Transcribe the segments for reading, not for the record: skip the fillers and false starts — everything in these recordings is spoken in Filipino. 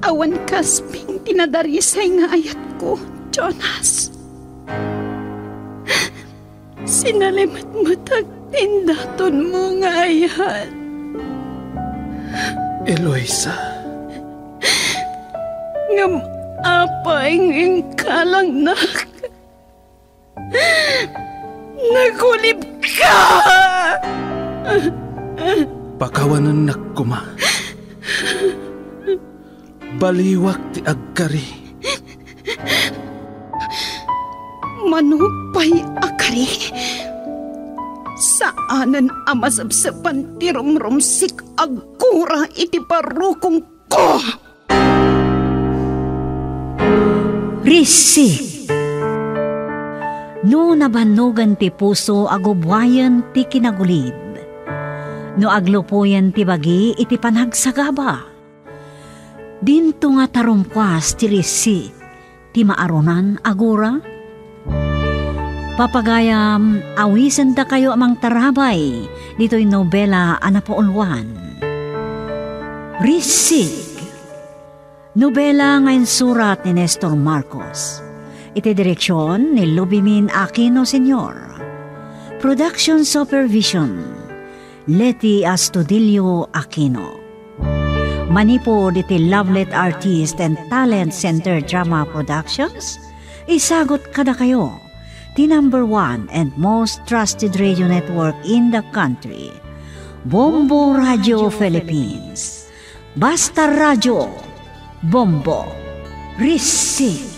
awan kasping tinadarisay nga ayat ko, Jonas. Sinalimat matag tindaton mo nga ayat. Eloisa. Ngam apay kalang nak. Nagulib ka! Pakawanan nagkuma. Baliwak ti agkari. Manupay akari. Saanan amasabsapan ti rumrumsik agkura iti parukong ko. Risik. No nabanugan ti puso agubwayan ti kinagulid. No aglupuyan ti bagi iti panagsagaba. Dinto nga tarumpwas ti risi ti maarunan agura. Papagayam awisen da kayo amang tarabay dito'y nobela anapaulwan. Risik. Nobela ngayon surat ni Nestor Marcos. Iti direksyon ni Lubimin Aquino Sr. Production Supervision Leti Astudillo Aquino. Manipod iti Lovelet Artist and Talent Center Drama Productions. Isagot kada kayo the number 1 and most trusted radio network in the country, Bombo Radio Philippines. Basta Radio Bombo Risik.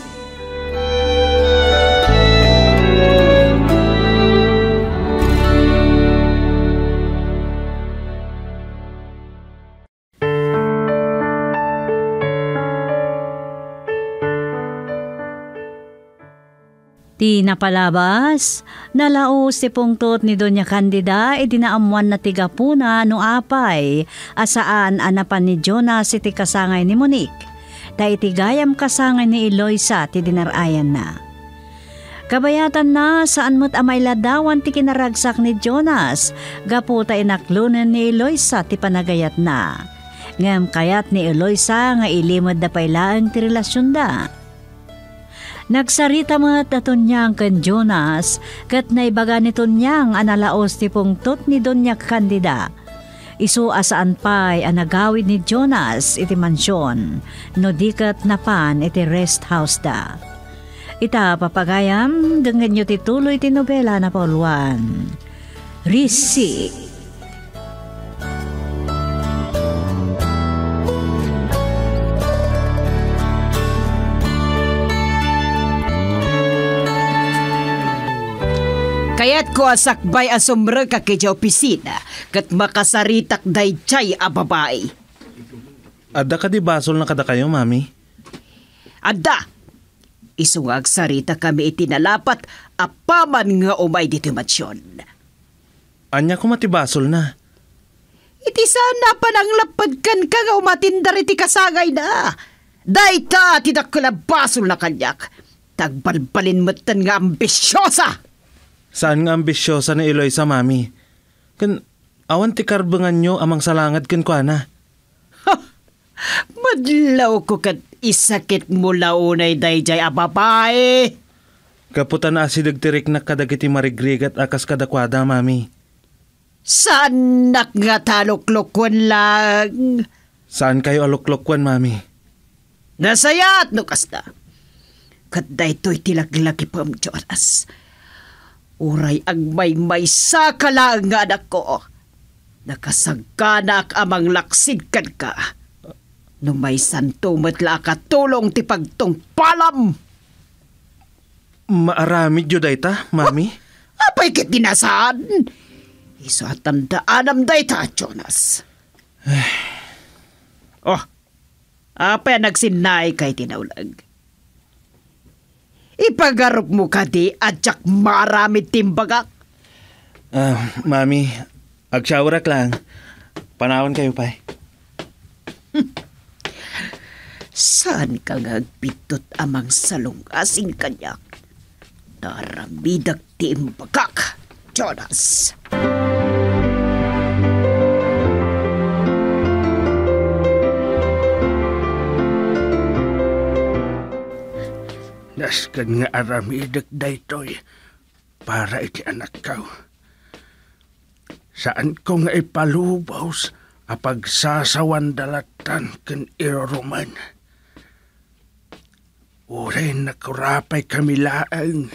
Ti napalabas, nalaos ti pungtot ni Doña Candida dinaamuan na tigapuna no apay asaan anapan ni Jonas iti kasangay ni Monique. Da iti gayam kasangay ni Eloisa ti dinarayan na. Kabayatan na saan mo't amay ladawan ti kinaragsak ni Jonas gapu ta inaklunan ni Eloisa ti panagayat na. Ngam kayat ni Eloisa nga ilimod da pailaan ti relasyon da. Nagsarita mat aton niyang kan Jonas kat naibaga nito niyang analaos ti pungtot ni Doña Candida. Isu asaan pa'y anagawid ni Jonas iti mansyon no dikat napan iti rest house da. Ita papagayam dengan nyo tituloy ti nobela na pauluan. Risik. Kaya't ko asakbay asumre ka kaya opisina kat makasaritak day chay a babae. Adda ka di basol na kada kayo, mami? Adda! Isungag sarita kami itinalapat apaman nga umay dito matsyon. Anya ko matibasol na. Iti sana pa nang lapad ka nga umatindar iti kasagay na. Dayta tinakkulabasol na kanyak. Tagbalbalin mo't nga ambisyosa. Saan nga ambisyosa ni Eloisa, mami? Kan awan ti karbangan nyo amang salangad kan kwa na. Madlaw ko kat isakit mo launay dayjay a babae. Kaputan na asidagtirik na kadagiti marigrigat akas kadakwada, mami. Saan nga taluklokwan lang? Saan kayo aluklokwan, mami? Nasayat no kasta. Kat daytoy tilaglaki pam Jonas. Uray ang may sakala nga anak ko. Nakasagkanak amang laksidkan ka. No may santo matla katulong ti pagtungpalam. Maaramid yun dayta, mami? Apay kit dinasaan. Iso at tandaanam dayta, Jonas. Apay nagsinay kay tinaulag. Ipagarok mo ka di at jak maramit timbagak. Mami, agsyawarak lang. Panahon kayo pa. Saan ka ngagpitot amang salungasing kanyak? Naramidag timbagak, Jonas. Jonas kan nga aramidak daytoy para iti anak kaw. Saan ko nga ipalubaws apag sasawan dalatan kan iroruman. Uray nakurapay kami laang.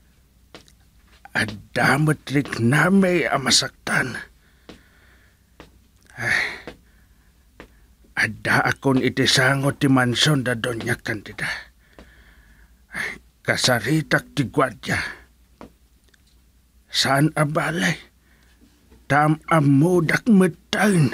At damot rik namay amasaktan. Ada akon itisangot ti mansyon da Doña Candida. Kasaritak ti gwadya. Saan abalay? Tam amudak metain.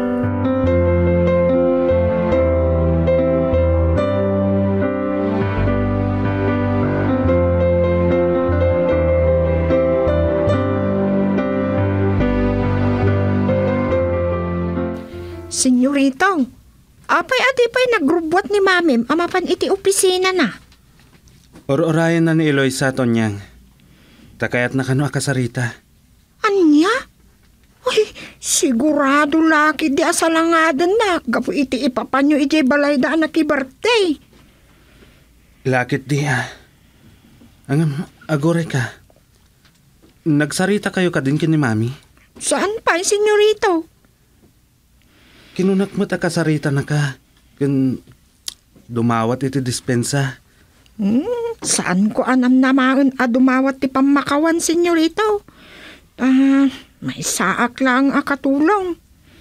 Senyorito, apay pa'y nagrubwat ni mamim amapan iti opisina na. Or-orayan na ni Eloisa, Tonyang. Takayat na kano akasarita. Anya? Uy, sigurado laki di asalangadan na. Gapo iti ipapanyo iti balay da anak ibarte. Lakit di Ang agore ka. Nagsarita kayo ka din kini Mami? Saan pa, senyorito? Kinunak mo kasarita na ka. Kun dumawat iti dispensa. Saan ko anam naman dumawat ti pamakawan, senyorito? May saak lang akatulong.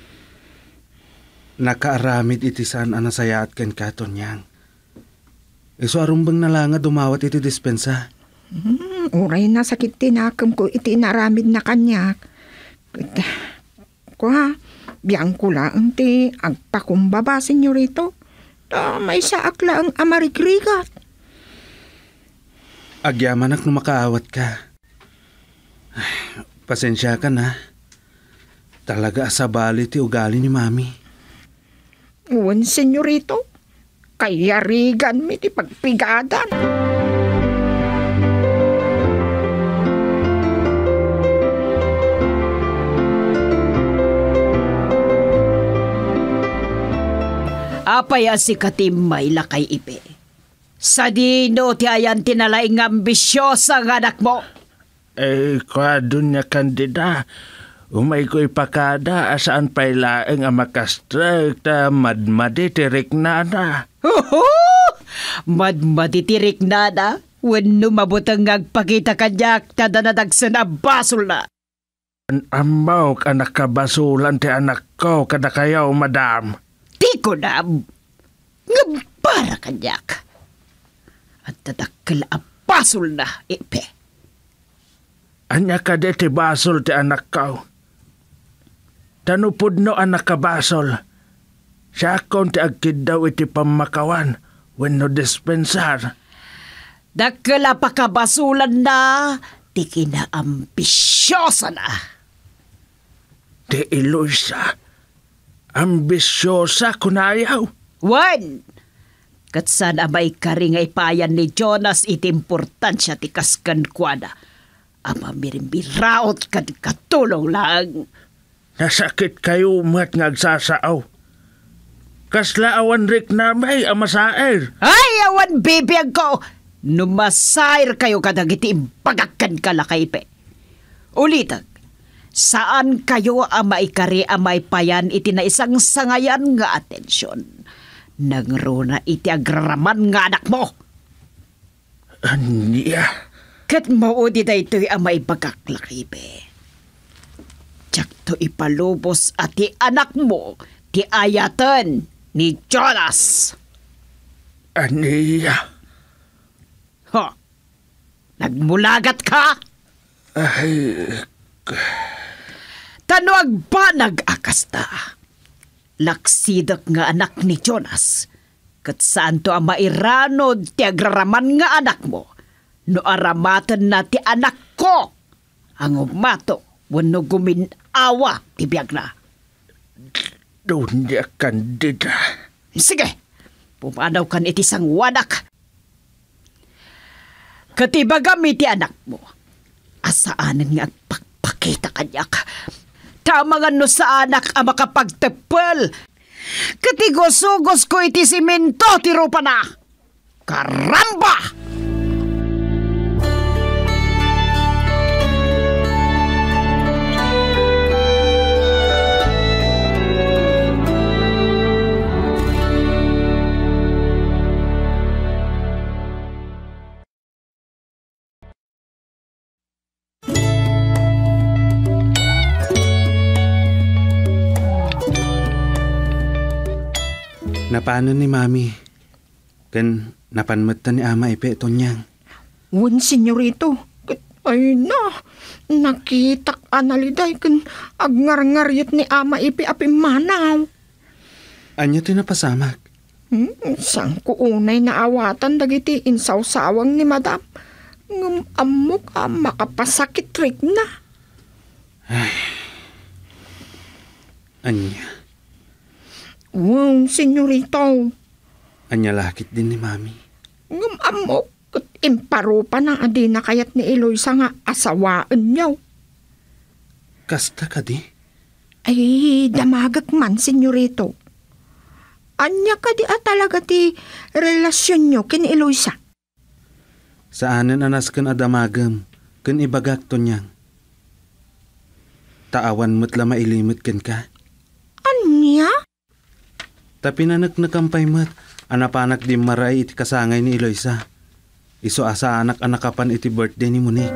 Nakaaramid iti saan anasayaat ken ka, Tonyang. Iso arumbang na lang dumawat iti dispensa. Uray na sakit tinakam ko iti naramid na kanyak. Biyang ko lang ti agpakumbaba, senyorito. May saak lang amarigrigat. Agyaman ak numakaawat ka. Pasensya ka na. Talaga asabali ti ugali ni Mami. Uwan, senyorito. Kaya rigan mi ti pagpigadan. Apay si katimay lakay ipe. Sa dino ti ayan tinalaing ambisyosa ng anak mo. Kwa Doña Candida, umay ko ipakada asaan pa'y laeng ang makastrek ta madmadi tirik nana. Madmadi tirik nana? Wano mabutang agpakita kanyak tadanadagsan na basol na. Amaw ka nakabasulan ti anak ko kada kayaw, madam. Di ko na. Ngabara kanyak. At tadakal basol na, ipe. Anya ka de ti basol ti anak ko. Tanupod no anak ka basol. Siya akong ti agkid daw iti pamakawan when no dispensar. Dakala pa kabasulan na, ti kinaambisyosa na. Ti Eloisa, ambisyosa kunayaw. Wan! Katsan amay karingay payan ni Jonas iti importansya ti kaskan kwada. Ama mirimbiraot kad katulong lang. Nasakit kayo mat ngagsasaaw. Kasla awan rik na may amasaer. Ay, awan bibiyag ko! Numasair kayo kadagiti impagakan kalakaype. Ulitag, saan kayo amay kari amay payan iti na isang sangayan nga atensyon? Nangruna iti agraraman nga anak mo. Aniya? Kat maudi da ito'y amay pagkaklakibe. Tiyak to ipalubos at ti anak mo, ti ayatan ni Jonas. Aniya? Nagmulagat ka? Ay... Tanuag ba nag-akasta? Laksidak nga anak ni Jonas. Kat saan to ang mairanod ti agraraman nga anak mo? No aramatan na ti anak ko. Ang umato, wano guminawa ti biyag na. Doña Candida. Sige, pumanaw kan iti sang wanak. Katibagam iti anak mo. Asaanan nga agpakpakita kanyak. Tama nga no sa anak ang makapagtepel. Katigosugos ko iti simento ti rupa na. Karamba! Napano ni Mami? Kan napanmatan ni Ama Ipe tonyang. Wan, senyorito. Ay na, nakitak analiday kan agngar-ngaryot ni Ama Ipe api manaw. Anya ti napasamak? Sang ko unay naawatan dagiti insawsawang ni Madam. Ngam amok makapasakit rik na. Anya? Wow, senyorito. Anya lakit din ni Mami. Ngam amok. Imparo pa na adi na kayat ni Eloisa nga asawaan niyaw. Kasta ka di? Ay, damagak man, senyorito. Anya ka di talaga ti relasyon niyo kin Eloisa? Saanan anas kan adamagam, kan ibagak to niyang. Taawan mo't la mailimot kan ka. Anya? Tapi nanak nakampay mo't, anapanak di maray iti kasangay ni Eloisa. Iso asa anak-anak kapan iti birthday ni Monique.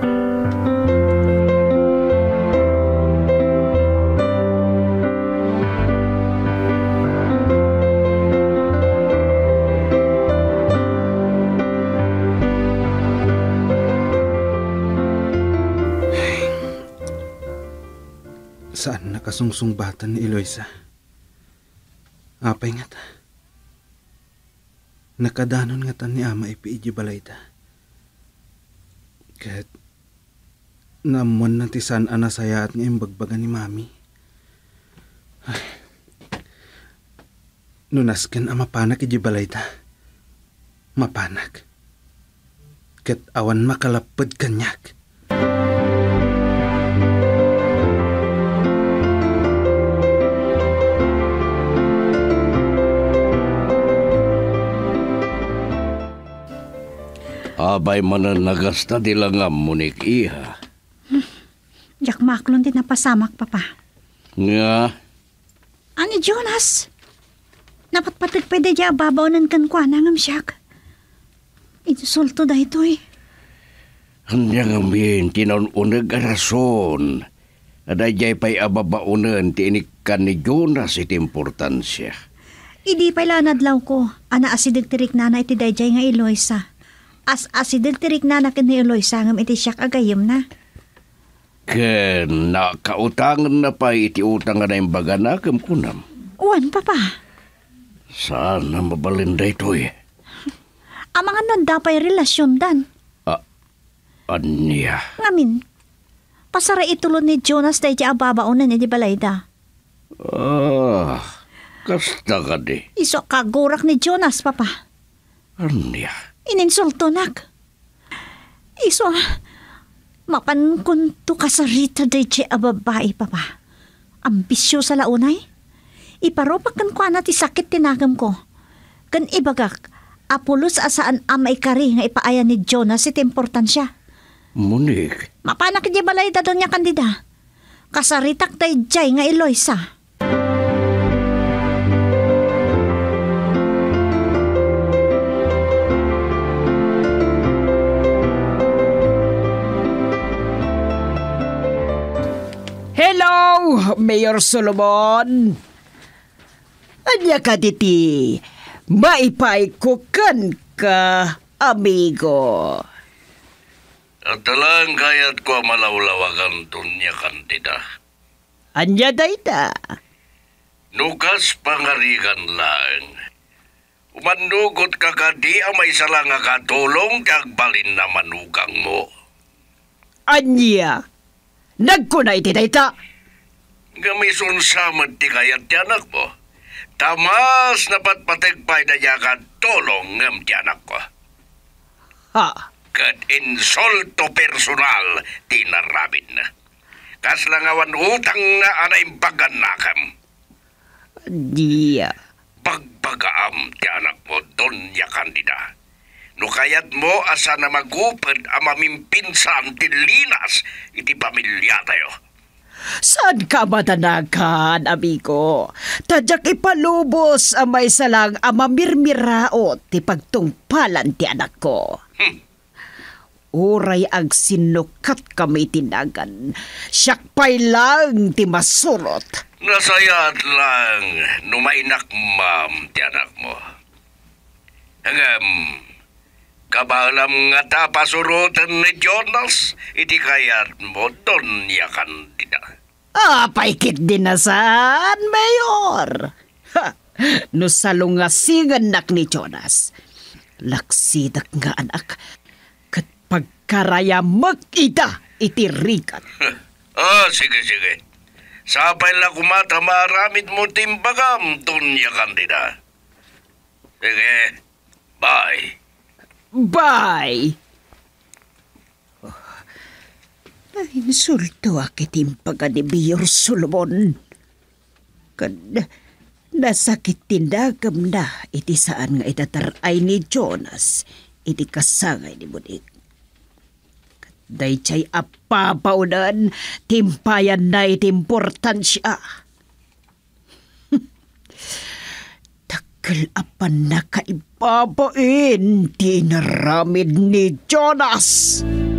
Saan nakasungsungbatan ni Eloisa? Apay nga ta? Nakadanon nga ta ni Ama Ipe iji balay ta. Kat namon na tisan anasayaat nga imbagbaga ni Mami. Ay. Nunasken ang mapanak iji balay ta. Mapanak. Kat awan makalapad kanyak. Abay manan nagasta dilangam Monique iha. Jak maklon din napasamak, Papa. Nga? Ani Jonas? Napatpatig pwede dya babaw nan kankwa nangam siyak. Itusulto da ito eh. Hanyang amin, tinanunag arason. Aday jay pa'y ababaunan tiinikan ni Jonas iti importansya. Idi pa'y lanadlaw ko. Ana asidig tirik na iti dayjay nga Eloisa. As asidig tirik na ni Eloisa ngam iti siyak agayim na. Ken nakautangan na pa iti utang na imbaga na kunam. Uwan, Papa. Saan na mabalinda ito eh? Ang mga nandapay relasyon dan. Anya? Ngamin, pasara itulon ni Jonas dahi di ababaunan ni di balayda. Kasta ka di. Iso kagurak ni Jonas, Papa. Anya? Ininsulto nak. Iso, mapankunto kasarita dahi di ababae, Papa. Ambisyo sa launay. Iparopak kan kwa na ti sakit tinagam ko. Kan ibagak, apulos asaan amay kari nga ipaayan ni Jonas iti importansya. Monique? Mapanak di balay da doon niya kandida. Kasaritak day jay nga Eloisa. Hello, Mayor Solomon. Anya ka diti, maipaikukan ka, amigo. At talang kayat ko malawlawagan tunya kantida. Anya dayta. Nukas pangarigan lang. Umanugot ka kadi amay sala nga katulong kag balin na manugang mo. Anya, nagkunay ti dayta. Gamisun samad ti kayat ti anak mo. Tamas na patpatigpay na niya katulong ngam ti anak ko. Ha? Kat insulto personal tinarabid na. Kaslangawan utang na anaimpagan nakam. Dia. Pagbagaam ti anak mo don ya kandida. No kayat mo asa na magupad ang mamimpinsan ti linas iti pamilya tayo. Saan ka matanakan, amigo? Tadyak ipalubos ang may salang amamirmiraot ti pagtungpalan ti anak ko. Uray ag sinukat kami tinagan. Siyak pa'y lang ti masurot. Nasayat lang numainak ma'am ti anak mo. Hangam, kabalam nga ta pasurutan ni Jonas, iti kayat mo don ya Candida. Paikit din na saan, Mayor. No salungasingan nak ni Jonas. Laksidak nga anak, kat pagkaraya mag-ida iti rikat. Sige. Sapay la kumata maramit mo timbagam, Doña Candida. Sige, bye. Bye! Insulto akit impaga ni Mayor Solomon. Kad nasakit tindagam na iti saan nga itataray ni Jonas iti kasangay ni Munik. Daychay apapaunan, timpayan na iti importansya. Takal apan na kaibabain, tinaramid ni Jonas.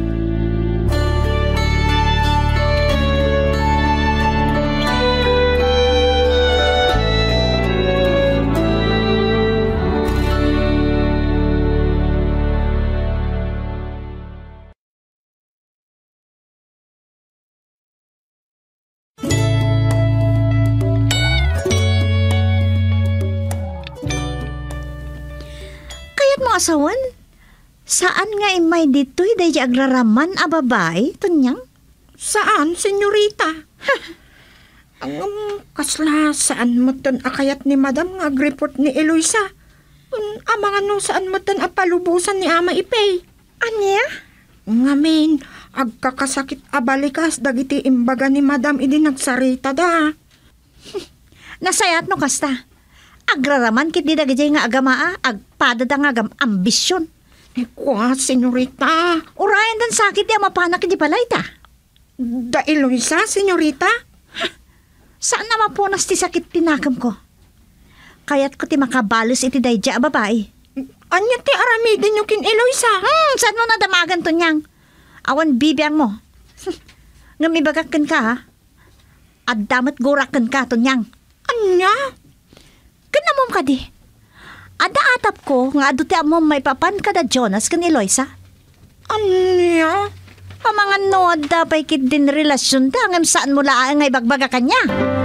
Asawan? Saan nga imay dito'y day agraraman a babae, Tonyang? Saan, senyorita? Ang kasla, saan mo ton akayat ni Madam nga agreport ni Eloisa? Amang ano saan mo ton apalubusan ni Ama Ipay? Anya? Ngamin, agkakasakit abalikas dagiti imbaga ni Madam idi nagsarita da. Nasayat no kasta. Agraraman kit di dagiti nga agamaa, agpada nga agam ambisyon. Kwa, senyorita. Urayan dan sakit di mapanak di balay ta. Da Eloisa, senyorita? Saan na mapunas ti sakit tinakam ko? Kaya't ko ti makabalos iti dayja babae. Anya ti aramidin yung kin Eloisa? Saan mo nadamagan to niyang? Awan bibiyang mo. Ngamibagakan ka ha? At damat gurakan ka to niyang. Anya? Kanamom ka di. Ada atap ko nga aduti mo may papan ka da Jonas kan Eloisa. Anya? Pamangan no da pa'y kit din relasyon da ngam saan mo laan nga ibagbaga kanya.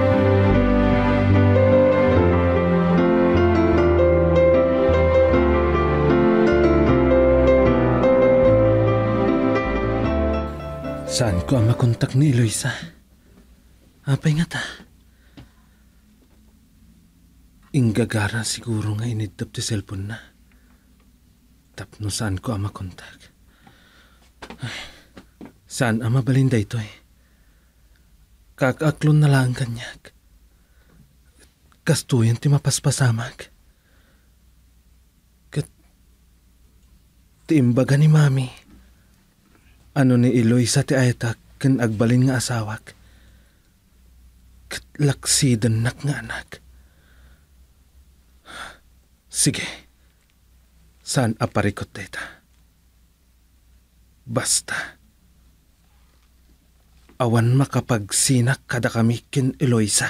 Saan ko ang makontak ni Eloisa? Apay nga ta? Inggagara siguro nga inidtap ti cellphone na. Tapno saan ko ang makontak? Saan ang mabalinda ito eh? Kakaklon na lang kanyak. Kastuyan ti mapaspasamag. Kat tiimbaga ni Mami. Ano ni Eloisa ti ayatak kan agbalin nga asawak. Kat laksidan nak nga anak. Sige, saan aparikot deta? Basta, awan makapagsinak kada kami kin Eloisa.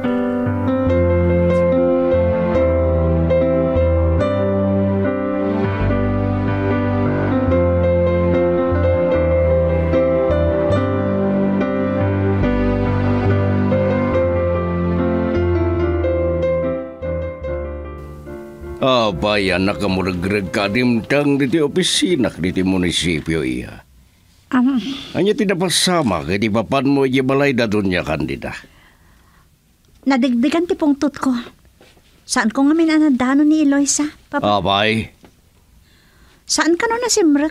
Bayan na kamuragrag kadimtang diti opisina diti munisipyo iya. Anya tinapasama kay di papan mo iya balay da Doña Candida. Nadigdigan ti pungtot ko. Saan ko nga minanadano ni Eloisa, Papa? Abay. Saan ka no nasimrek?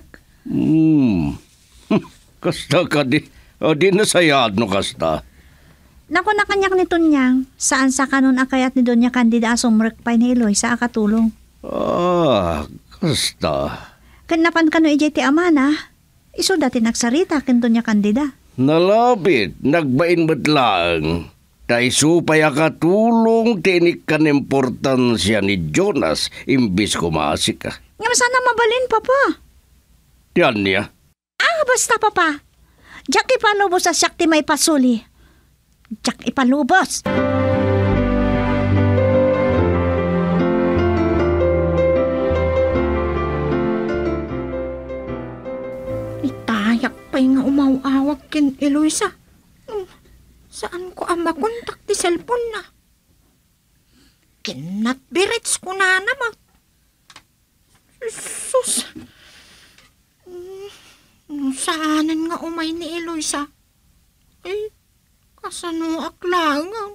Kasta ka di. Di nasayad no kasta. Naku na kanyak ni Tonyang, saan sa kanon akayat ni Doña Candida asumrek pa ni Eloisa akatulong. Kasta. Kanapan ka no ijay ti amana, iso dati nagsarita ken Doña Candida. Nalabit, nagbain lang. Tay supay akatulong tinik kan importansya ni Jonas imbis kumasik ka. Nga sana mabalin, Papa. Yan niya. Basta, Papa. Diyak ipalubos sa siyakti may pasuli. jak ipalubos. Itayak pa'y nga umawawag kin Eloisa. Saan ko ang makontak di cellphone na? Kinatbirits ko na naman. Sus. Saanan nga umay ni Eloisa? Kasano aklangan?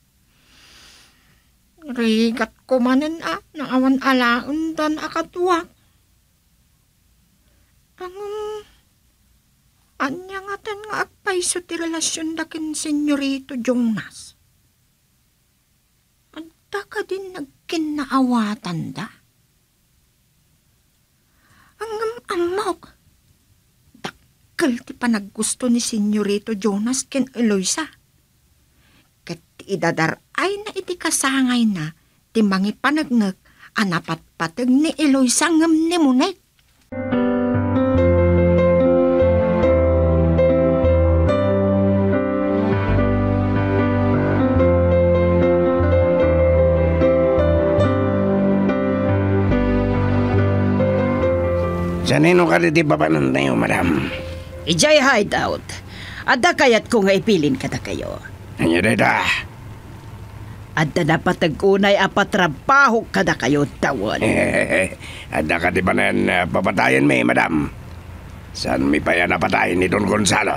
Rigat ko manan naawan alaon dan akatuwak. Anya nga tan nga agpaiso ti relasyon dakin Senyorito Jonas. Adda ka din nagkinaawatan da? Ang amok. Dakkel ti panaggusto ni Senyorito Jonas ken Eloisa. Ket idadaray na iti kasangay na ti mangi panagnag anapat-patag ni Eloisa ngem ni Monek. Sanino ka di babanan na yun, madam? Ijay hideout. Adda kayat ko nga ipilin kada kayo. Ano dita? Adda na patag-unay apatrabaho kada kayo tawon. Adda ka di ba na papatayan may, madam? Saan may paya napatayin ni Don Gonzalo?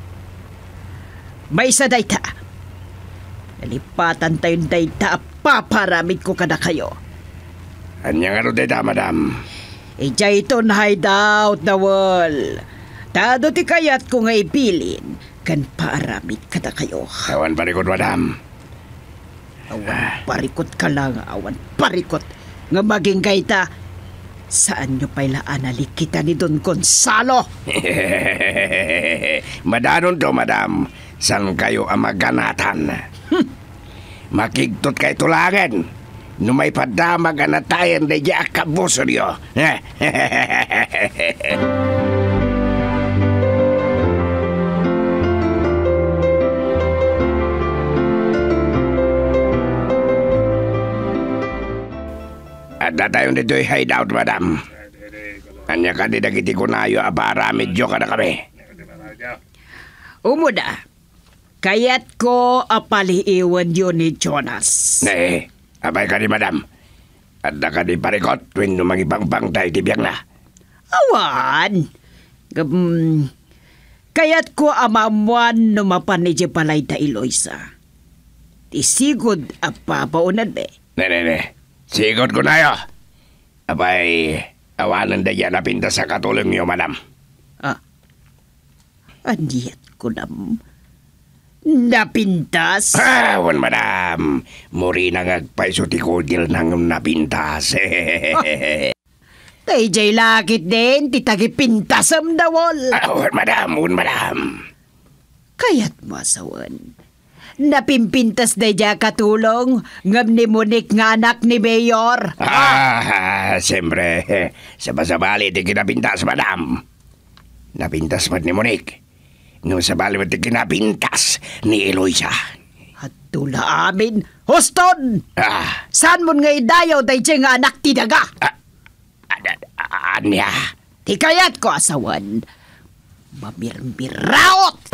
May isa dayta. Nalipatan tayong dayta paparamid ko kada kayo. Anya nga ro dita, madam? Ijay ito na hideout na wall. Tado ti kayat ko nga ipilin kan paaramid kada kayo. Awan parikot, madam. Awan parikot ka lang, awan parikot. Nga maging kayta, saan nyo pailaan nalikita ni Don Gonzalo? Madanon to, madam. San kayo ang maganatan? Makigtot kay tulangan. No may padamag anatayan na diya kabuso niyo. Ada tayong dito'y hideout, madam. Anya ka di dagiti ko na yo abara medyo ka na kami. Umuda, kayat ko apaliiwan yun ni Jonas. Abay ka di, madam. Ada ka di parikot tuwing numangipang-pang tayo tibiyang na. Awan. Kayat ko amamuan numapan ni Jepalay da Eloisa. Tisigod apapaunan de. Ne. Sigod ko na yo. Abay, awanan da yan napinta sa katulong niyo, madam. Andiyat ko nam. Napintas? Awan, madam. Muri na ngagpaiso ti kodil nang napintas. Tay jay lakit din, titagi pintasam dawol. Awan, madam. Kayat mo asawan. Napimpintas da dya katulong, ngam ni Monik nga anak ni Mayor. Siyempre, sabali ti kinapintas, madam. Napintas man ni Monik. Nung sabali mo ti kinapintas ni Eloisa. At tula amin, Huston! Saan mo nga idayaw da dya nga anak ti daga? Anya? Ti kayat ko asawan, mamirmiraot!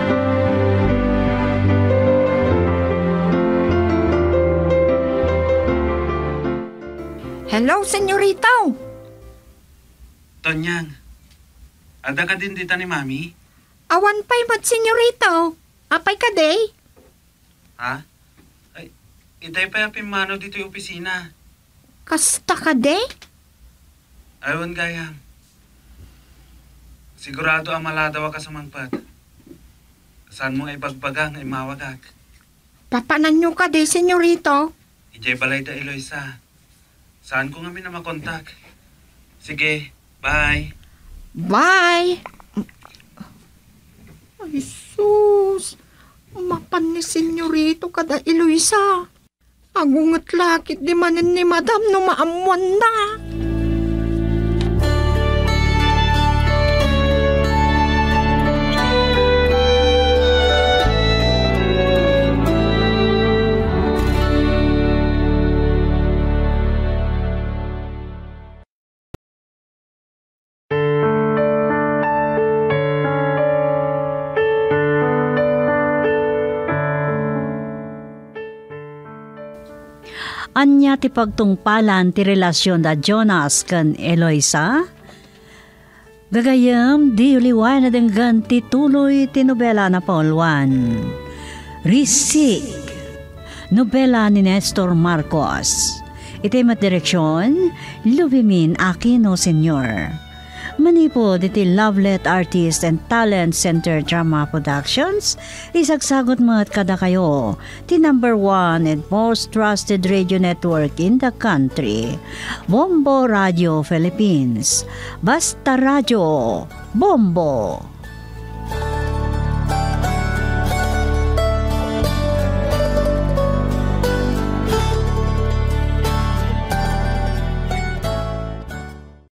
Hello, senyorito. Tonyang, ada ka din dita ni Mami? Awan pa'y mat, senyorito. Apay ka, day? Ha? Ay, itay pa yapin mano dito yung opisina. Kasta ka, day? Aywan gayam. Sigurado ang maladawa ka sa mangpat. Saan mo ay bagbagang ay mawagak? Papanan nyo ka, day, senyorito. Ijay balay da Eloisa. Saan ko kami na makontak? Sige, bye. Bye. Ay, sus. Mapan ni senyorito kada Eloisa. Agungat lakit di manin ni madam no maamuan na. Anya ti pagtungpalan ti relasyon da Jonas kan Eloisa? Gagayam di uliwan na denggan ti tuloy ti nobela na Pauluan. Risik, nobela ni Nestor Marcos. Iti direksyon, Lubimin Aquino Sr. Manipod iti Lovelet Artist and Talent Center Drama Productions, isagsagot mo't kada kayo, ti number 1 and most trusted radio network in the country, Bombo Radio Philippines. Basta Radio, Bombo!